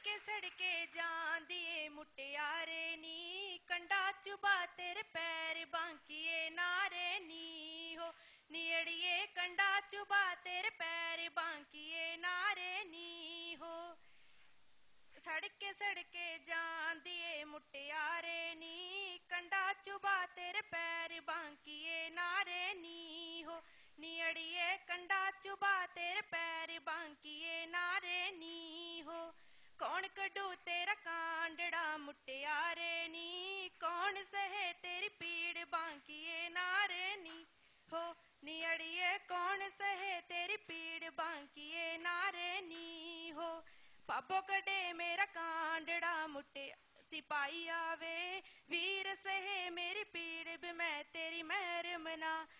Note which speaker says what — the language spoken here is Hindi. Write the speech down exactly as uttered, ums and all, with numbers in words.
Speaker 1: सड़के सड़के जान दिए मुटियारे नी कंडा चुबा तेरे पैर बांकिए नारे नी हो नियड़िए कंडा चुबा तेरे पैर बांकिए नारे नी हो। सड़के सड़के जान दिए मुटियारे नी कंडा चुबा तेरे पैर बांकिए नारे नी हो नियड़िए कंडा चुबा तेरे पैर बांकिए नारे नी हो। कौन कड़ू तेरा कांडड़ा मुटियारे नी कौन सहे तेरी पीड़ बांकिए नारे नी हो नियड़िए कौन सहे तेरी पीड़ बांकिए नारे नी हो। पापो कड़े मेरा कांडड़ा मुटे सिपाही आवे वीर सहे मेरी पीड़ भी मैं तेरी मेहर मना